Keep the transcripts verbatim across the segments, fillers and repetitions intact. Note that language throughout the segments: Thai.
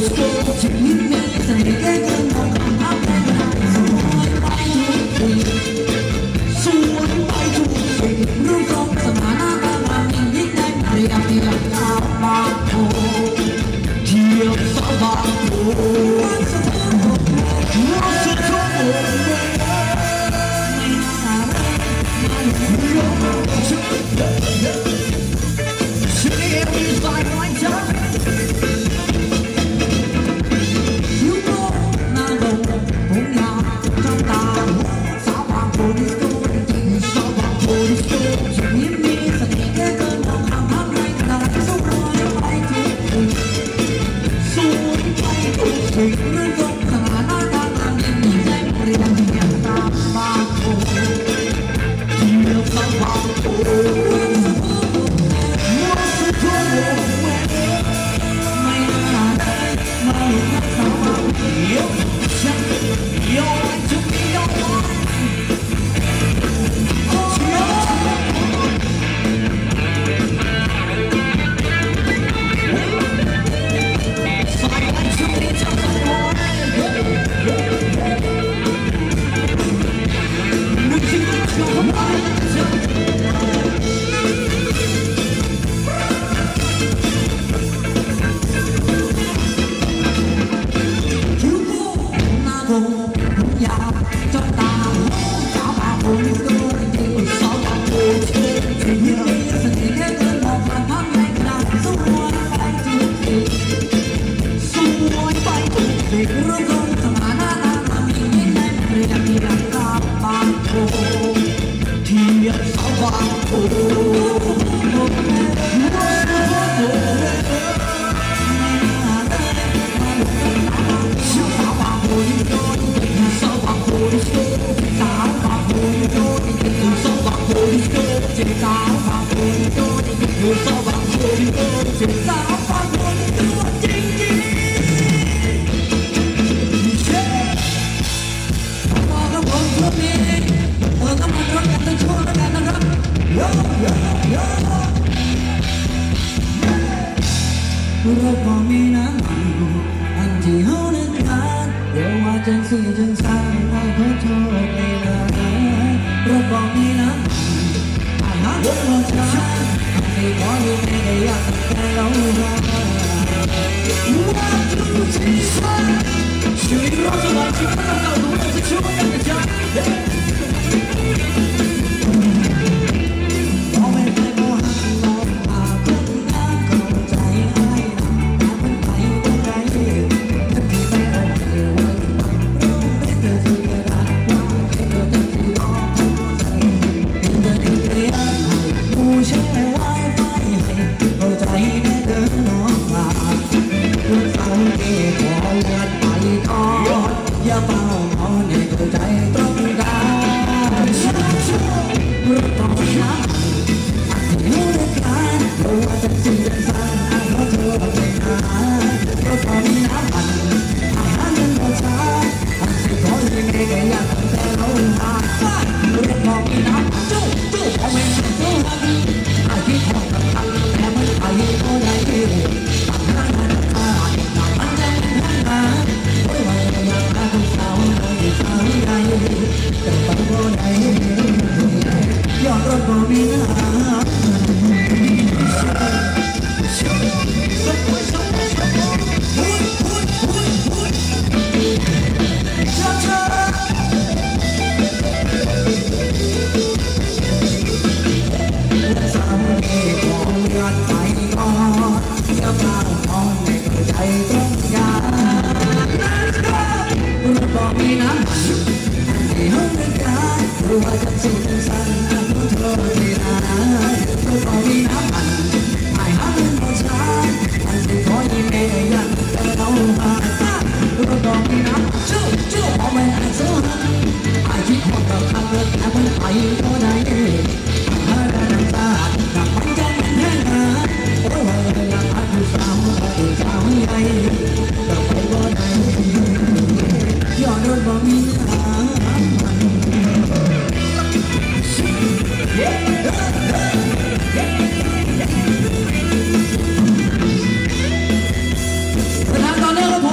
ประธานตอนนี้ครับ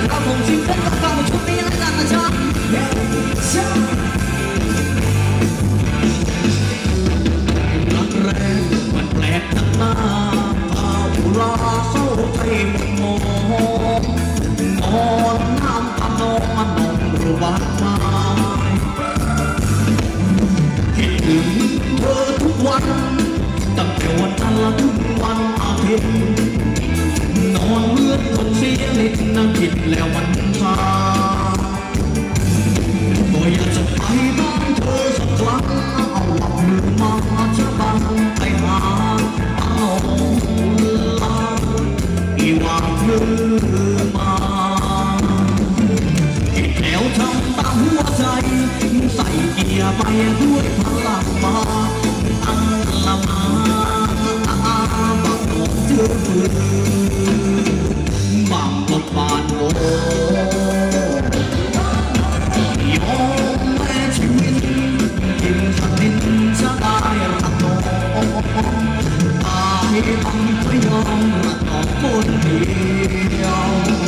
เราคงชิมกันกับความชุดนี้แล้วกันนะจ๊ะรักแรกมันแปลกทั้งหน้าพาอุราเศร้าใจหมดมองนอนน้ำตานองมันนองระบาดมาคิดถึงเธอทุกวันตั้งแต่วันจันทร์ถึงวันอาทิตย์นอนเมื่อคนเสียนิดนั่งคิดแล้วมันชาก็อยากจะไปบ้านเธอสักครั้งเอาหลับมือมาจะบังไปหาเอาลาอีว่าเธอมาคิดแล้วทำตามหัวใจใส่เกียร์ไปด้วยพลังมาอังละมาบังของเธอบางบทบาทโอ้ยอมแม้ชีวิตยิ่งฉันนินจะได้รักน้องตายต้องไม่ยอมรักน้องคนเดียว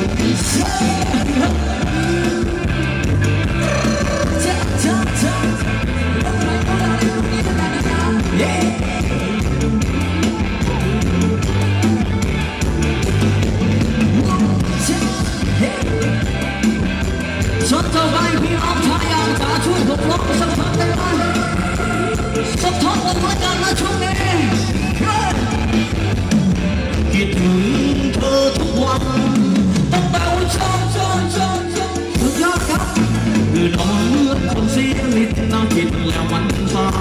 ฉันจะไปพี่น้องชายอยากจะช่วยผมร้องสักท่อนได้ไหมสักท่อนผมละกันนะช่วงนี้คิดถึงเธอทุกวันตั้งแต่วันเช้าเช้าเช้าเช้าสุดยอดครับคือนอนเมื่อคนเสียนิดน่าคิดแล้วมันชา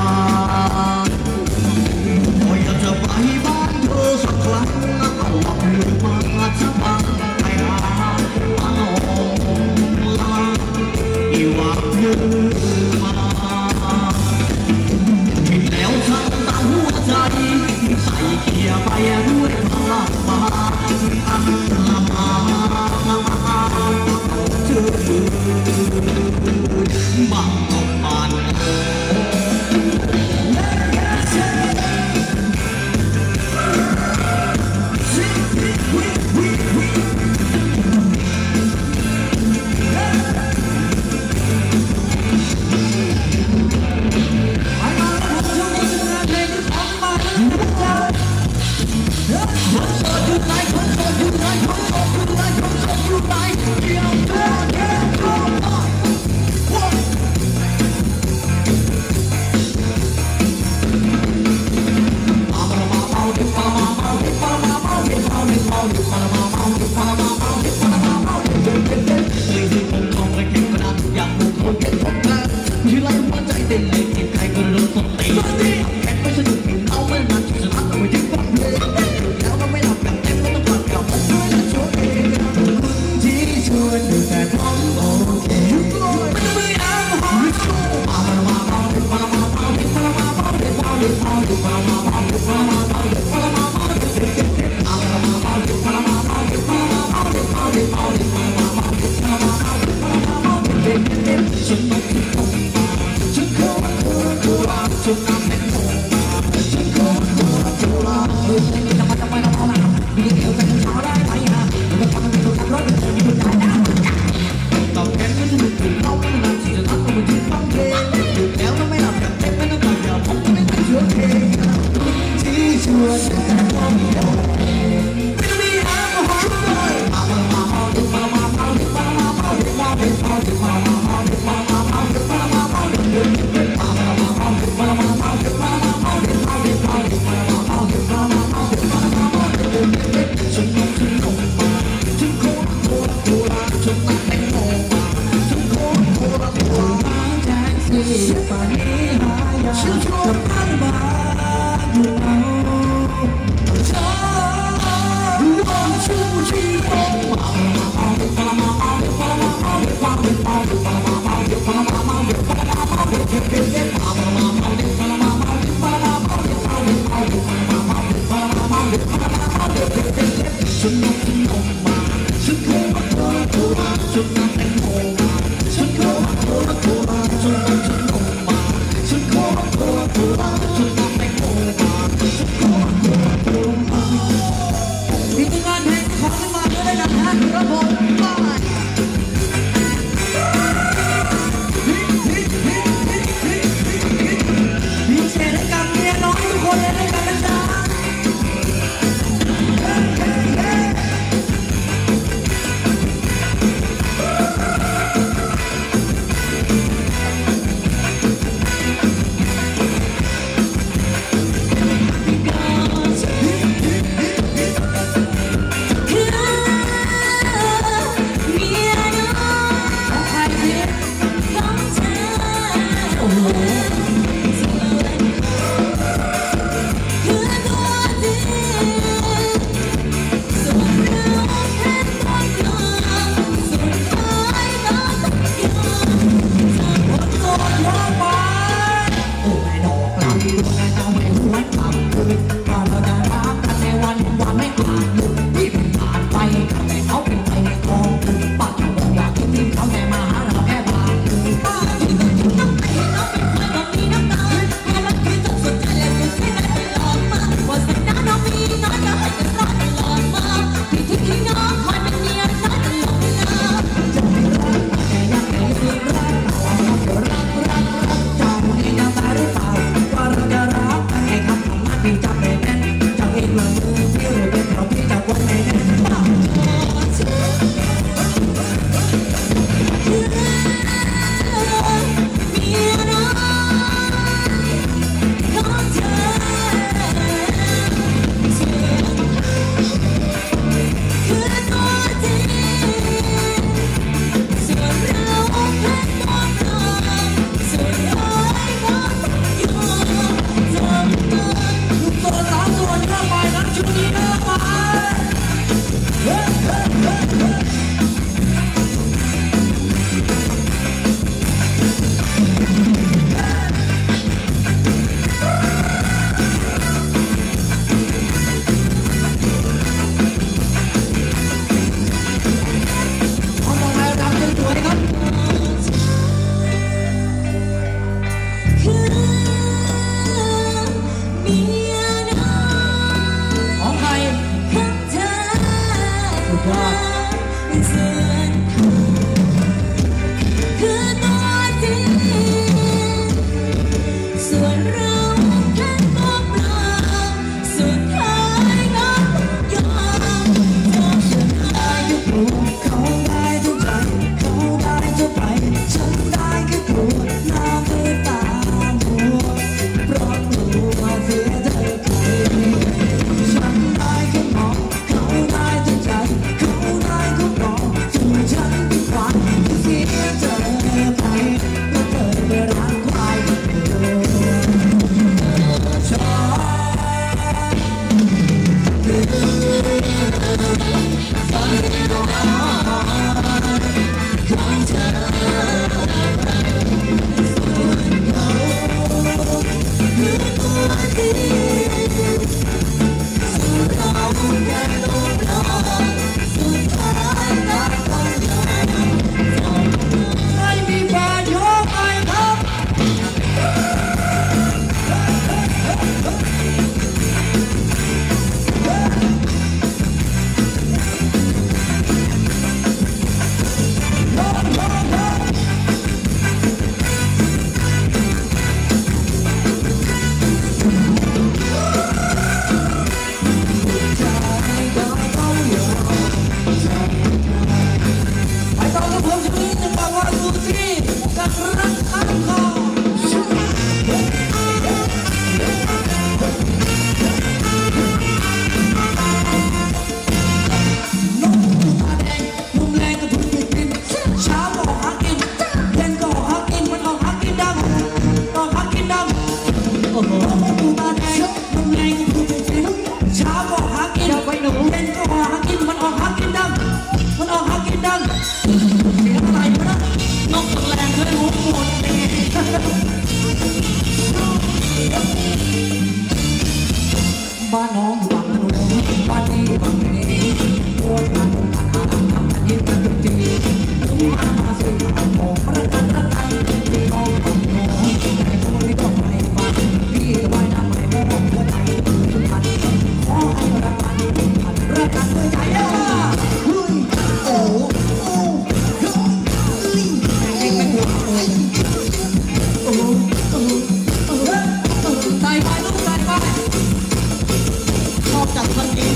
ก็อยากจะไปบ้านเธอสักครั้งเอาหลับมือมาจะบังไปหาเอาอีว่าเธอมาคิดแล้วฉันตามหัวใจใส่เกียร์ไปด้วยพลังมาอันละมาเธอบางตกบาน Bye. ผมชีวิตจะบอกว่าสุขีกับรักข้ามคอนกตาแดงนุ่มแรงก็ถูกกินเช้าก็ออกหากินเย็นก็ออกหากินมันออกหากินดำออกหากินดำโอ้โหตาแดงนุ่มแรงก็ถูกกินเช้าก็ออกหากินไปหนูเย็นก็ออกหากินมันออกหากินดำมันออกหากินดำเสียอะไรวะนะนกแรงเลยหัวหมดบ้านน้องอยู่บางถนนบ้านนี้บางนี้ปวดกันกันหาทำทำกันยิ้มกันทุกทีมามาสิมาโมรักกันรักกันพี่น้องของน้องแต่คนนี้ก็ไม่ฟังพี่จะไว้ทำไมโม่หัวใจตื่นทุกวันขอให้รักกันรักกันด้วยใจอ่ะเฮ้ยโอ้โอ้โอ้ลิงแข่งเป็นหัวโอ้โอ้โอ้โอ้ใส่ไปลูกใส่ไปชอบจับคนดี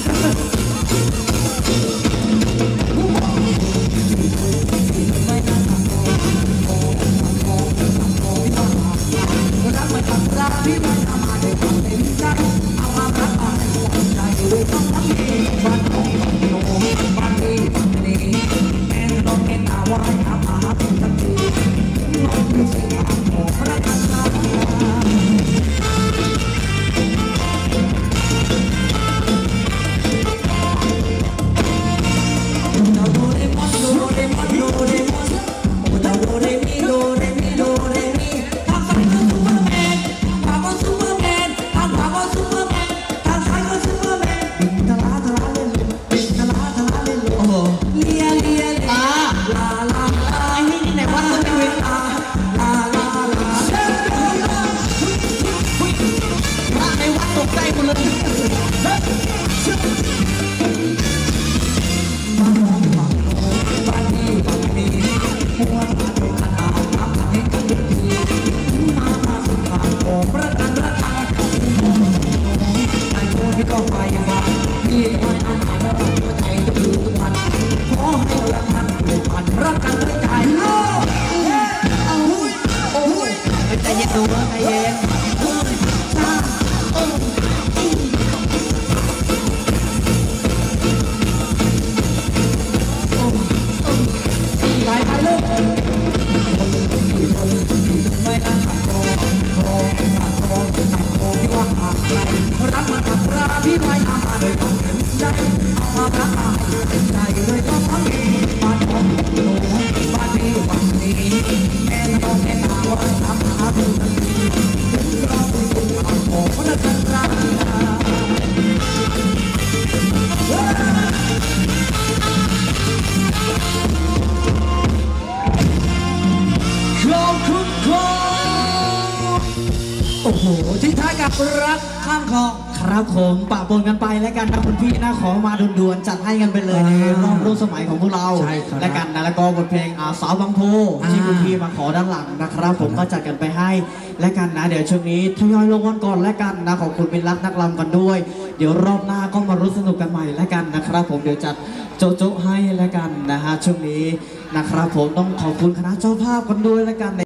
ไม่น่าทำโอ้โอ้โอ้พี่น้องรักไม่ทำรักพี่ไม่ทำมาด้วยความเต็มใจเอามารักมาให้หัวใจด้วยต้องรักบ้านของโน้บ้านนี้บ้านนี้แม่น้องแม่ตาว่าทำมาหาเป็นทันทีน้องดูสิอาโอ้รักกันรักก็ไปมาพี่จะไม่เอาไหนแล้วหัวใจจะอยู่ทุกวันขอให้รักมันผูกพันรักกันด้วยใจโอ้ยโอ้ยใจเย็นดูใจเย็นโอ้ยชาโอ้ไปไปลูกไม่ตั้งโตโตโตโตที่ว่าหากใครรักมันกับรักพี่ไม่ทำมาโดยความเห็นใจเอามารักมาเป็นใจเลยต้องทำเองบ้านของหนูบ้านนี้บ้านนี้แม่ต้องแม่ตาว่าทำหาดูทันทีถึงเราคุยกันเอาโอ้รักกันรักขอบคุณครับโอ้โหทิ้งท้ายกับรักข้ามคลองครับผมปะปนกันไปแล้วกันนะคุณพี่นะขอมาด่วนๆจัดให้กันไปเลยในรอบรุ่นสมัยของพวกเราและกันนะแล้วก็บทเพลงอาสาวบางโพที่คุณพี่มาขอด้านหลังนะครับผมก็จัดกันไปให้และกันนะเดี๋ยวช่วงนี้ทยอยลงวันก่อนแล้วกันนะขอบคุณเป็นรักนักรำกันด้วยเดี๋ยวรอบหน้าก็มารู้สนุกกันใหม่แล้วกันนะครับผมเดี๋ยวจัดโจ๊ะๆให้แล้วกันนะฮะช่วงนี้นะครับผมต้องขอบคุณคณะเจ้าภาพกันด้วยแล้วกัน